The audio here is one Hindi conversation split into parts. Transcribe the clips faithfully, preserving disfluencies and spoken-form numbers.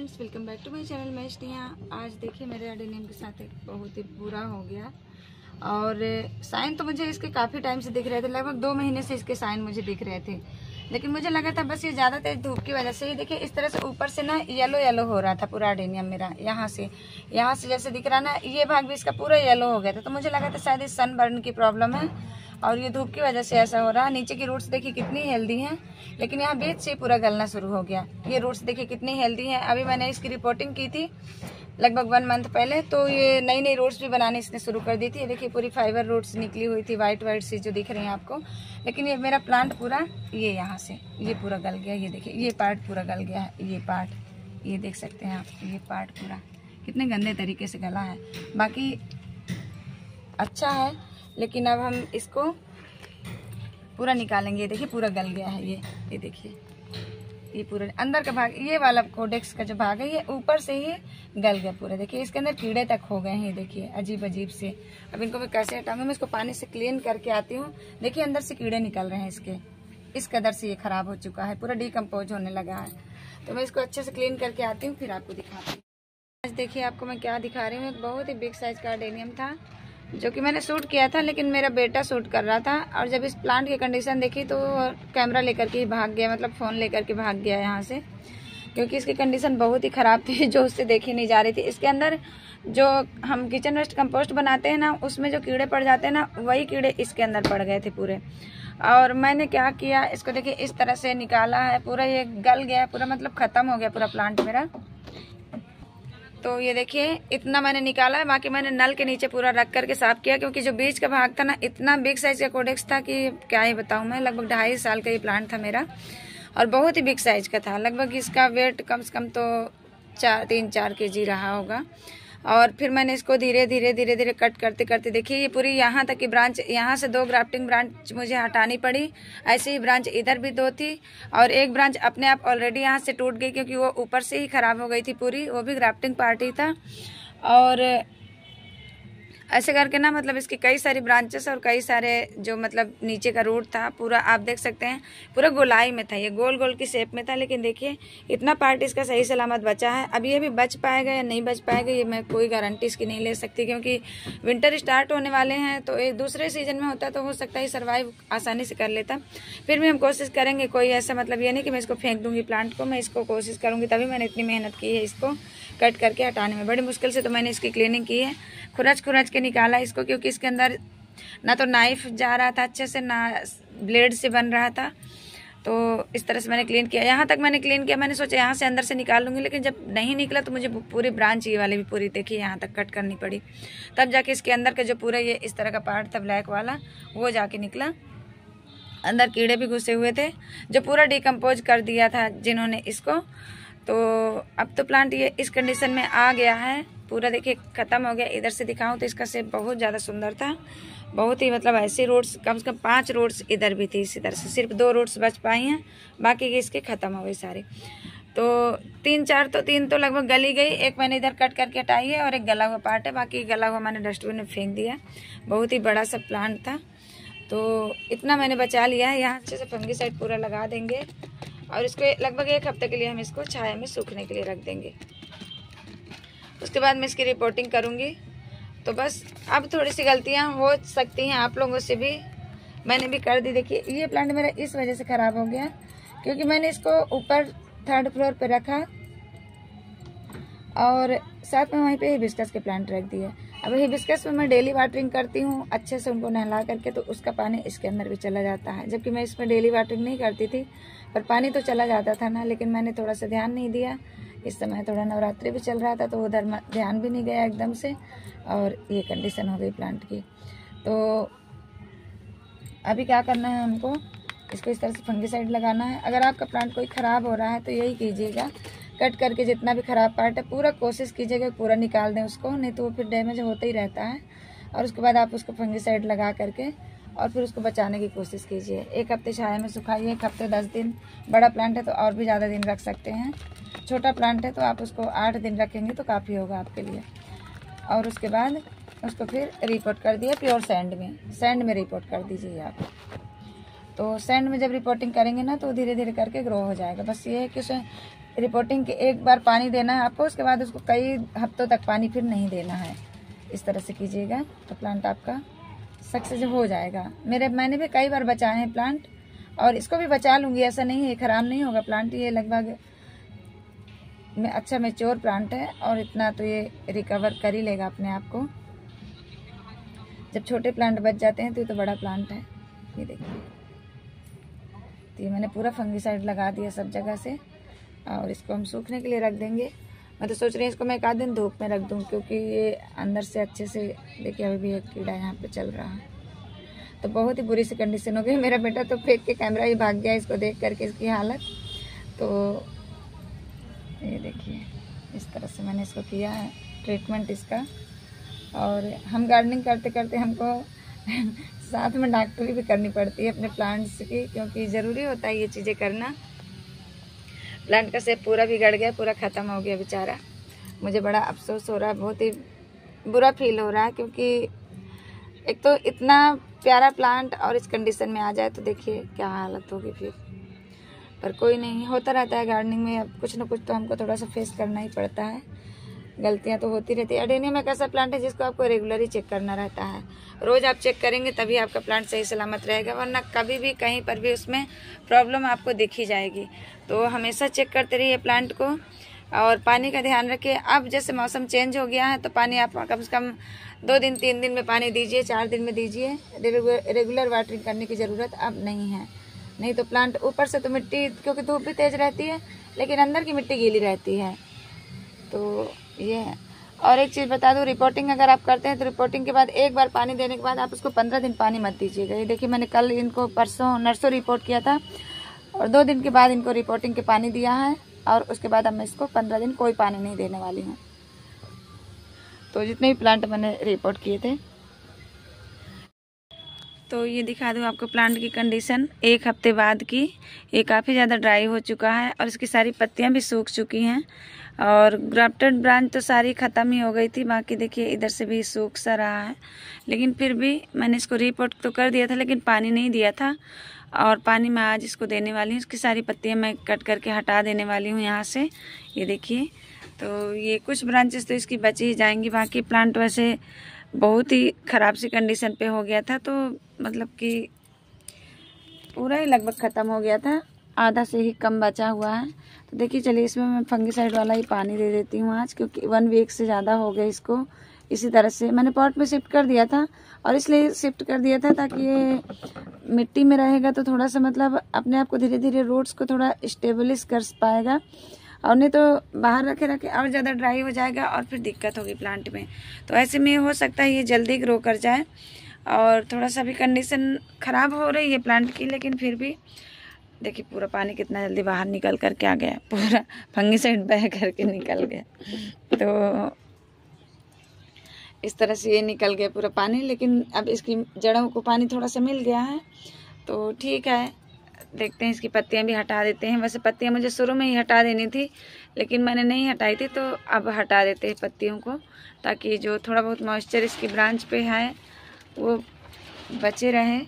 Friends, welcome back to my channel. मैं स्नेहा। आज देखिए मेरे एडेनियम के साथ एक बहुत ही बुरा हो गया। और साइन तो मुझे इसके काफ़ी टाइम से दिख रहे थे, लगभग दो महीने से इसके साइन मुझे दिख रहे थे, लेकिन मुझे लगा था बस ये ज़्यादा तेज धूप की वजह से। ये देखिए इस तरह से ऊपर से ना येलो येलो हो रहा था पूरा एडेनियम मेरा। यहाँ से यहाँ से जैसे दिख रहा ना, ये भाग भी इसका पूरा येलो हो गया था। तो मुझे लगा था शायद इस सन बर्न की प्रॉब्लम है और ये धूप की वजह से ऐसा हो रहा है। नीचे की रूट्स देखिए कितनी हेल्दी हैं, लेकिन यहाँ बीच से पूरा गलना शुरू हो गया। ये रूट्स देखिए कितनी हेल्दी हैं। अभी मैंने इसकी रिपोर्टिंग की थी लगभग वन मंथ पहले, तो ये नई नई रूट्स भी बनाने इसने शुरू कर दी थी। ये देखिए पूरी फाइबर रूट्स निकली हुई थी, वाइट वाइट सी जो दिख रही हैं आपको। लेकिन ये मेरा प्लांट पूरा ये यहाँ से ये पूरा गल गया। ये देखिए ये पार्ट पूरा गल गया है। ये पार्ट ये देख सकते हैं आप, ये पार्ट पूरा कितने गंदे तरीके से गला है। बाकी अच्छा है, लेकिन अब हम इसको पूरा निकालेंगे। ये देखिए पूरा गल गया है। ये ये देखिए ये पूरा अंदर का भाग, ये वाला कोडेक्स का जो भाग है, ये ऊपर से ही गल गया पूरा। देखिए इसके अंदर कीड़े तक हो गए हैं। देखिए अजीब अजीब से। अब इनको मैं कैसे हटाऊंगी? मैं इसको पानी से क्लीन करके आती हूँ। देखिए अंदर से कीड़े निकल रहे हैं इसके, इस कदर से ये खराब हो चुका है, पूरा डिकम्पोज होने लगा है। तो मैं इसको अच्छे से क्लीन करके आती हूँ, फिर आपको दिखाती हूँ। आज देखिए आपको मैं क्या दिखा रही हूँ। एक बहुत ही बिग साइज का एडेनियम था जो कि मैंने शूट किया था, लेकिन मेरा बेटा शूट कर रहा था। और जब इस प्लांट की कंडीशन देखी तो कैमरा लेकर के ही भाग गया, मतलब फ़ोन लेकर के भाग गया यहाँ से, क्योंकि इसकी कंडीशन बहुत ही ख़राब थी जो उससे देखी नहीं जा रही थी। इसके अंदर जो हम किचन वेस्ट कंपोस्ट बनाते हैं ना, उसमें जो कीड़े पड़ जाते हैं ना, वही कीड़े इसके अंदर पड़ गए थे पूरे। और मैंने क्या किया, इसको देखिए इस तरह से निकाला है, पूरा ये गल गया पूरा, मतलब ख़त्म हो गया पूरा प्लांट मेरा। तो ये देखिए इतना मैंने निकाला है। बाकी मैंने नल के नीचे पूरा रख करके साफ किया, क्योंकि जो बीच का भाग था ना, इतना बिग साइज का कोडेक्स था कि क्या ही बताऊं मैं। लगभग ढाई साल का ये प्लांट था मेरा और बहुत ही बिग साइज का था। लगभग इसका वेट कम से कम तो चार तीन चार के जी रहा होगा। और फिर मैंने इसको धीरे धीरे धीरे धीरे कट करते करते देखिए ये पूरी यहाँ तक की ब्रांच, यहाँ से दो ग्राफ्टिंग ब्रांच मुझे हटानी पड़ी। ऐसे ही ब्रांच इधर भी दो थी और एक ब्रांच अपने आप ऑलरेडी यहाँ से टूट गई, क्योंकि वो ऊपर से ही ख़राब हो गई थी पूरी, वो भी ग्राफ्टिंग पार्ट ही था। और ऐसे करके ना, मतलब इसकी कई सारी ब्रांचेस और कई सारे जो मतलब नीचे का रूट था पूरा, आप देख सकते हैं पूरा गोलाई में था, ये गोल गोल की शेप में था। लेकिन देखिए इतना पार्ट इसका सही सलामत बचा है। अब ये भी बच पाएगा या नहीं बच पाएगा, ये मैं कोई गारंटी इसकी नहीं ले सकती, क्योंकि विंटर स्टार्ट होने वाले हैं। तो एक दूसरे सीजन में होता तो हो सकता है सर्वाइव आसानी से कर लेता। फिर भी हम कोशिश करेंगे। कोई ऐसा मतलब ये नहीं कि मैं इसको फेंक दूंगी प्लांट को, मैं इसको कोशिश करूँगी। तभी मैंने इतनी मेहनत की है इसको कट करके हटाने में। बड़ी मुश्किल से तो मैंने इसकी क्लीनिंग की है, खुरच खुरच के निकाला इसको, क्योंकि इसके अंदर ना तो नाइफ जा रहा था अच्छे से, ना ब्लेड से बन रहा था। तो इस तरह से मैंने क्लीन किया। यहाँ तक मैंने क्लीन किया, मैंने सोचा यहाँ से अंदर से निकाल लूँगी, लेकिन जब नहीं निकला तो मुझे पूरी ब्रांच ये वाली भी पूरी देखिए यहाँ तक कट करनी पड़ी। तब जाके इसके अंदर का जो पूरा ये इस तरह का पार्ट था ब्लैक वाला, वो जाके निकला। अंदर कीड़े भी घुसे हुए थे जो पूरा डिकम्पोज कर दिया था जिन्होंने इसको। तो अब तो प्लांट ये इस कंडीशन में आ गया है, पूरा देखिए ख़त्म हो गया। इधर से दिखाऊं तो इसका शेप बहुत ज़्यादा सुंदर था, बहुत ही मतलब ऐसी रोड्स कम से कम पांच रोड्स इधर भी थी इसी तरह से, सिर्फ दो रोड्स बच पाई हैं, बाकी इसके ख़त्म हो गई सारी। तो तीन चार तो तीन तो लगभग गली गई, एक मैंने इधर कट करके हटाई है और एक गला हुआ पार्ट है, बाकी गला हुआ मैंने डस्टबिन में फेंक दिया। बहुत ही बड़ा सा प्लांट था, तो इतना मैंने बचा लिया है। यहाँ अच्छे से फंगीसाइड पूरा लगा देंगे और इसको लगभग एक हफ्ते के लिए हम इसको छाया में सूखने के लिए रख देंगे। उसके बाद मैं इसकी रिपोर्टिंग करूँगी। तो बस अब थोड़ी सी गलतियाँ हो सकती हैं आप लोगों से भी, मैंने भी कर दी। देखिए ये प्लांट मेरा इस वजह से ख़राब हो गया, क्योंकि मैंने इसको ऊपर थर्ड फ्लोर पे रखा और साथ में वहीं पे हिबिस्कस के प्लांट रख दिए। अब हिबिस्कस में मैं डेली वाटरिंग करती हूँ अच्छे से उनको नहला करके, तो उसका पानी इसके अंदर भी चला जाता है। जबकि मैं इसमें डेली वाटरिंग नहीं करती थी, पर पानी तो चला जाता था ना, लेकिन मैंने थोड़ा सा ध्यान नहीं दिया। इस समय थोड़ा नवरात्रि भी चल रहा था, तो उधर ध्यान भी नहीं गया एकदम से, और ये कंडीशन हो गई प्लांट की। तो अभी क्या करना है हमको, इसको इस तरह से फंगीसाइड लगाना है। अगर आपका प्लांट कोई ख़राब हो रहा है तो यही कीजिएगा, कट करके जितना भी ख़राब पार्ट है पूरा कोशिश कीजिएगा पूरा निकाल दें उसको, नहीं तो वो फिर डैमेज होता ही रहता है। और उसके बाद आप उसको फंगीसाइड लगा करके और फिर उसको बचाने की कोशिश कीजिए। एक हफ्ते छाया में सुखाइए, एक हफ्ते दस दिन। बड़ा प्लांट है तो और भी ज़्यादा दिन रख सकते हैं, छोटा प्लांट है तो आप उसको आठ दिन रखेंगे तो काफ़ी होगा आपके लिए। और उसके बाद उसको फिर रिपोर्ट कर दिया प्योर सैंड में, सैंड में रिपोर्ट कर दीजिए आप। तो सैंड में जब रिपोर्टिंग करेंगे ना तो धीरे धीरे करके ग्रो हो जाएगा। बस ये है कि उसमें रिपोर्टिंग के एक बार पानी देना है आपको, उसके बाद उसको कई हफ्तों तक पानी फिर नहीं देना है। इस तरह से कीजिएगा तो प्लांट आपका सक्सेस हो जाएगा। मेरे मैंने भी कई बार बचाए हैं प्लांट, और इसको भी बचा लूँगी, ऐसा नहीं है ख़राब नहीं होगा प्लांट। ये लगभग में अच्छा मैच्योर प्लांट है और इतना तो ये रिकवर कर ही लेगा अपने आप को। जब छोटे प्लांट बच जाते हैं तो ये तो बड़ा प्लांट है। ये देखिए, तो ये मैंने पूरा फंगीसाइड लगा दिया सब जगह से, और इसको हम सूखने के लिए रख देंगे। मैं तो सोच रही हूँ इसको मैं एक आध दिन धूप में रख दूँ, क्योंकि ये अंदर से अच्छे से, देखिए अभी भी एक कीड़ा यहाँ पे चल रहा है। तो बहुत ही बुरी सी कंडीशन हो गई। मेरा बेटा तो फेंक के कैमरा ही भाग गया इसको देख करके, इसकी हालत। तो ये देखिए इस तरह से मैंने इसको किया है ट्रीटमेंट इसका। और हम गार्डनिंग करते करते हमको साथ में डॉक्टरी भी करनी पड़ती है अपने प्लांट्स की, क्योंकि ज़रूरी होता है ये चीज़ें करना। प्लांट का सेब पूरा बिगड़ गया, पूरा ख़त्म हो गया बेचारा। मुझे बड़ा अफसोस हो रहा है, बहुत ही बुरा फील हो रहा है, क्योंकि एक तो इतना प्यारा प्लांट और इस कंडीशन में आ जाए तो देखिए क्या हालत होगी फिर। पर कोई नहीं, होता रहता है गार्डनिंग में, अब कुछ ना कुछ तो हमको थोड़ा सा फेस करना ही पड़ता है। गलतियां तो होती रहती है। एडेनियम एक ऐसा प्लांट है जिसको आपको रेगुलर ही चेक करना रहता है। रोज़ आप चेक करेंगे तभी आपका प्लांट सही सलामत रहेगा, वरना कभी भी कहीं पर भी उसमें प्रॉब्लम आपको दिखी जाएगी। तो हमेशा चेक करते रहिए प्लांट को, और पानी का ध्यान रखिए। अब जैसे मौसम चेंज हो गया है तो पानी आप कम से कम दो दिन तीन दिन में पानी दीजिए, चार दिन में दीजिए। रेगुलर वाटरिंग करने की ज़रूरत अब नहीं है। नहीं तो प्लांट ऊपर से तो मिट्टी, क्योंकि धूप भी तेज़ रहती है लेकिन अंदर की मिट्टी गीली रहती है, तो ये है। और एक चीज़ बता दूं, रिपोर्टिंग अगर आप करते हैं तो रिपोर्टिंग के बाद एक बार पानी देने के बाद आप उसको पंद्रह दिन पानी मत दीजिएगा। ये देखिए मैंने कल इनको परसों नर्सों रिपोर्ट किया था, और दो दिन के बाद इनको रिपोर्टिंग के पानी दिया है, और उसके बाद अब मैं इसको पंद्रह दिन कोई पानी नहीं देने वाली हूँ। तो जितने भी प्लांट मैंने रिपोर्ट किए थे, तो ये दिखा दूँ आपको प्लांट की कंडीशन एक हफ्ते बाद की। ये काफ़ी ज़्यादा ड्राई हो चुका है और इसकी सारी पत्तियां भी सूख चुकी हैं, और ग्राफ्टेड ब्रांच तो सारी ख़त्म ही हो गई थी। बाकी देखिए इधर से भी सूख सा रहा है, लेकिन फिर भी मैंने इसको रिपोर्ट तो कर दिया था लेकिन पानी नहीं दिया था, और पानी मैं आज इसको देने वाली हूँ। इसकी सारी पत्तियाँ मैं कट करके हटा देने वाली हूँ यहाँ से। ये देखिए, तो ये कुछ ब्रांचेस तो इसकी बची ही जाएंगी। बाकी प्लांट वैसे बहुत ही ख़राब सी कंडीशन पे हो गया था, तो मतलब कि पूरा ही लगभग ख़त्म हो गया था, आधा से ही कम बचा हुआ है। तो देखिए चलिए इसमें मैं फंगीसाइड वाला ही पानी दे देती हूँ आज, क्योंकि वन वीक से ज़्यादा हो गया इसको। इसी तरह से मैंने पॉट में शिफ्ट कर दिया था, और इसलिए शिफ्ट कर दिया था ताकि ये मिट्टी में रहेगा तो थोड़ा सा मतलब अपने आप को धीरे धीरे रूट्स को थोड़ा स्टेबलिश कर पाएगा, और नहीं तो बाहर रखे रखे और ज़्यादा ड्राई हो जाएगा और फिर दिक्कत होगी प्लांट में। तो ऐसे में हो सकता है ये जल्दी ग्रो कर जाए, और थोड़ा सा भी कंडीशन ख़राब हो रही है प्लांट की, लेकिन फिर भी देखिए पूरा पानी कितना जल्दी बाहर निकल कर के आ गया, पूरा फंगीसाइड बह करके निकल गया। तो इस तरह से ये निकल गया पूरा पानी, लेकिन अब इसकी जड़ों को पानी थोड़ा सा मिल गया है तो ठीक है। देखते हैं, इसकी पत्तियां भी हटा देते हैं। वैसे पत्तियां मुझे शुरू में ही हटा देनी थी, लेकिन मैंने नहीं हटाई थी, तो अब हटा देते हैं पत्तियों को, ताकि जो थोड़ा बहुत मॉइस्चर इसकी ब्रांच पे है वो बचे रहे।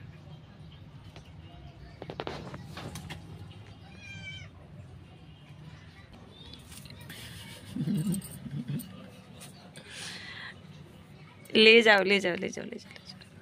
ले जाओ ले जाओ ले जाओ ले जाओ।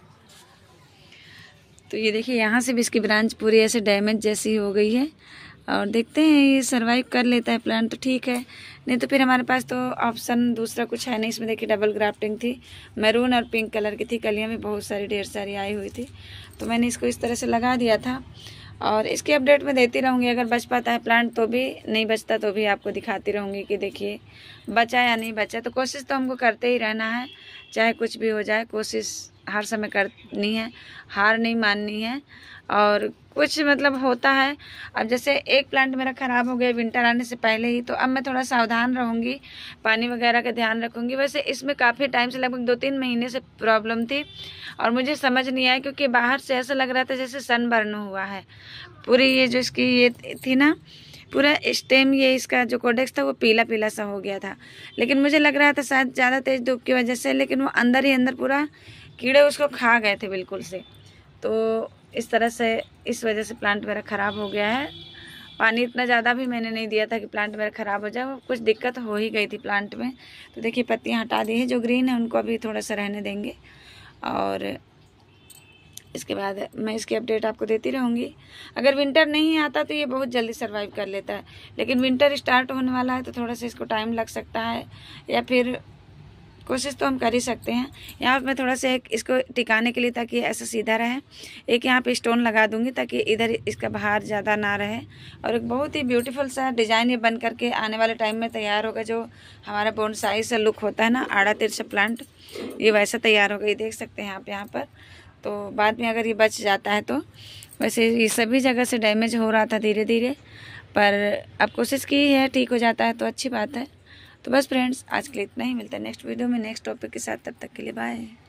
तो ये देखिए यहाँ से भी इसकी ब्रांच पूरी ऐसे डैमेज जैसी हो गई है, और देखते हैं ये सरवाइव कर लेता है प्लांट तो ठीक है, नहीं तो फिर हमारे पास तो ऑप्शन दूसरा कुछ है नहीं। इसमें देखिए डबल ग्राफ्टिंग थी, मैरून और पिंक कलर की थी, कलियाँ भी बहुत सारी ढेर सारी आई हुई थी, तो मैंने इसको इस तरह से लगा दिया था। और इसकी अपडेट मैं देती रहूँगी, अगर बच पाता है प्लांट तो भी, नहीं बचता तो भी आपको दिखाती रहूँगी कि देखिए बचा या नहीं बचा। तो कोशिश तो हमको करते ही रहना है, चाहे कुछ भी हो जाए, कोशिश हर समय करनी है, हार नहीं माननी है। और कुछ मतलब होता है, अब जैसे एक प्लांट मेरा ख़राब हो गया विंटर आने से पहले ही, तो अब मैं थोड़ा सावधान रहूँगी, पानी वगैरह का ध्यान रखूँगी। वैसे इसमें काफ़ी टाइम से, लगभग दो तीन महीने से प्रॉब्लम थी, और मुझे समझ नहीं आया, क्योंकि बाहर से ऐसा लग रहा था जैसे सनबर्न हुआ है पूरी। ये जो इसकी ये थी ना, पूरा स्टेम, ये इसका जो कोडेक्स था वो पीला पीला सा हो गया था, लेकिन मुझे लग रहा था शायद ज़्यादा तेज़ धूप की वजह से, लेकिन वो अंदर ही अंदर पूरा कीड़े उसको खा गए थे बिल्कुल से। तो इस तरह से, इस वजह से प्लांट मेरा ख़राब हो गया है। पानी इतना ज़्यादा भी मैंने नहीं दिया था कि प्लांट मेरा ख़राब हो जाए, कुछ दिक्कत हो ही गई थी प्लांट में। तो देखिए पत्तियाँ हटा दी है, जो ग्रीन है उनको अभी थोड़ा सा रहने देंगे और इसके बाद मैं इसकी अपडेट आपको देती रहूँगी। अगर विंटर नहीं आता तो ये बहुत जल्दी सर्वाइव कर लेता है, लेकिन विंटर स्टार्ट होने वाला है तो थोड़ा सा इसको टाइम लग सकता है, या फिर कोशिश तो हम कर ही सकते हैं। यहाँ पे मैं थोड़ा सा एक इसको टिकाने के लिए, ताकि ऐसा सीधा रहे, एक यहाँ पे स्टोन लगा दूंगी ताकि इधर इसका बाहर ज़्यादा ना रहे। और एक बहुत ही ब्यूटीफुल सा डिज़ाइन ये बन करके आने वाले टाइम में तैयार होगा। जो हमारा बोनसाई सा लुक होता है ना, आड़ा तिरछा प्लांट, ये वैसा तैयार होगा। ये देख सकते हैं आप यहाँ पर। तो बाद में अगर ये बच जाता है तो, वैसे ये सभी जगह से डैमेज हो रहा था धीरे धीरे, पर अब कोशिश की है, ठीक हो जाता है तो अच्छी बात है। तो बस फ्रेंड्स, आज के लिए इतना ही। मिलता है नेक्स्ट वीडियो में नेक्स्ट टॉपिक के साथ। तब तक के लिए बाय।